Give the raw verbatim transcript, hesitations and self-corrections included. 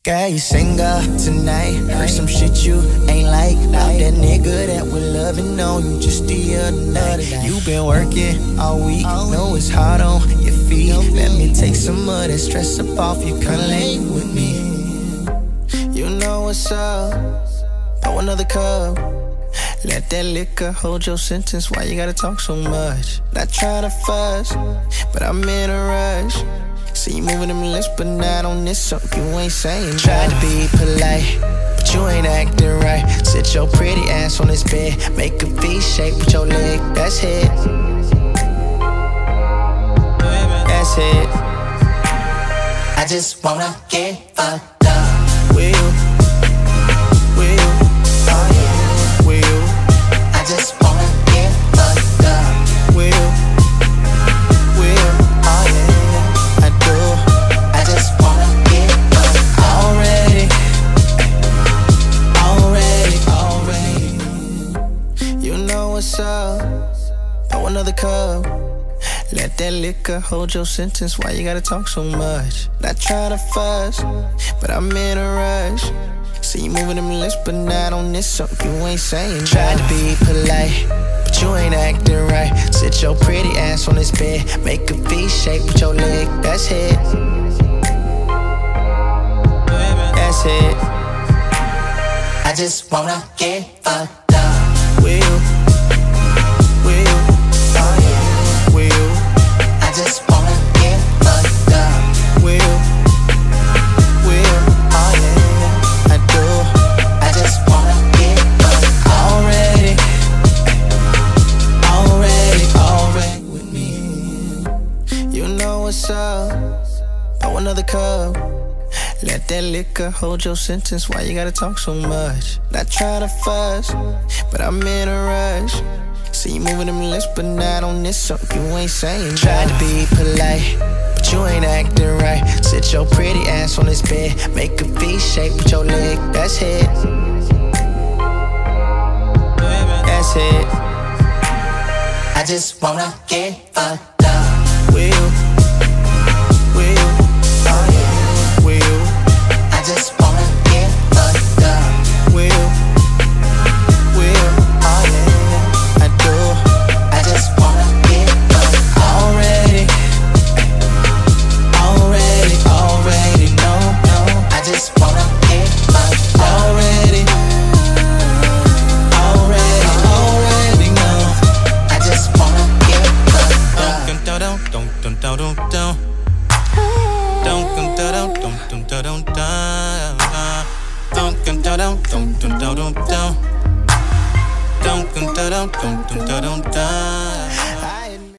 Girl, you single tonight. Heard some shit you ain't like. Love that nigga that we're loving on you just the other night. You been working all week, know it's hard on your feet. Let me take some of that stress up off you, come lay with me. You know what's up, pour another cup. Let that liquor hold your sentence, why you gotta talk so much? Not trying to fuss, but I'm in a rush. See you moving them lips, but not on this, so you ain't saying. Tried to be polite, but you ain't acting right. Sit your pretty ass on this bed, make a V shape with your leg. That's it. That's it. I just wanna get fucked up with you, with you, oh yeah, with you. I just wanna get fucked up with you, with you, oh yeah, I do. I just wanna get fucked already, already, already. You know what's up, pour another cup. Let that liquor hold your sentence, why you gotta talk so much? Not trying to fuss, but I'm in a rush. See you moving them lips, but not on this, so you ain't saying. Tried to be polite, but you ain't acting right. Sit your pretty ass on this bed, make a V shape with your leg. That's it. That's it. I just wanna get fucked up with you, with you, oh yeah, with you. I just wanna get fucked up with you, with you, oh yeah, I do. I just wanna get fucked already, already, already with me. You know what's up, pour another cup. Let that liquor hold your sentence, why you gotta talk so much? Not trying to fuss, but I'm in a rush. See you moving them lips, but not on this, so you ain't saying. Tried to be polite, but you ain't acting right. Sit your pretty ass on this bed, make a V shape with your leg. That's it. That's it. I just wanna get fucked up with you, with you, oh yeah, with you. I just wanna get fucked up with you, with you, oh yeah, I do. I just wanna get fucked already, already, already, no, no. I just wanna get fucked already, already, already, no. I just wanna get fucked up. Don't don't don't don't don't don't don't don't don't don't don't don't don't don't don't don't.